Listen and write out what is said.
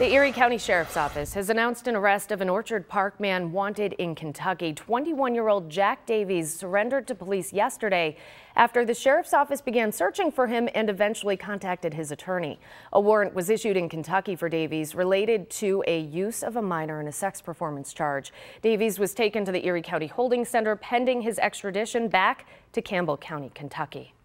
The Erie County Sheriff's Office has announced an arrest of an Orchard Park man wanted in Kentucky. 21-year-old Jack Davies surrendered to police yesterday after the Sheriff's Office began searching for him and eventually contacted his attorney. A warrant was issued in Kentucky for Davies related to a use of a minor in a sex performance charge. Davies was taken to the Erie County Holding Center pending his extradition back to Campbell County, Kentucky.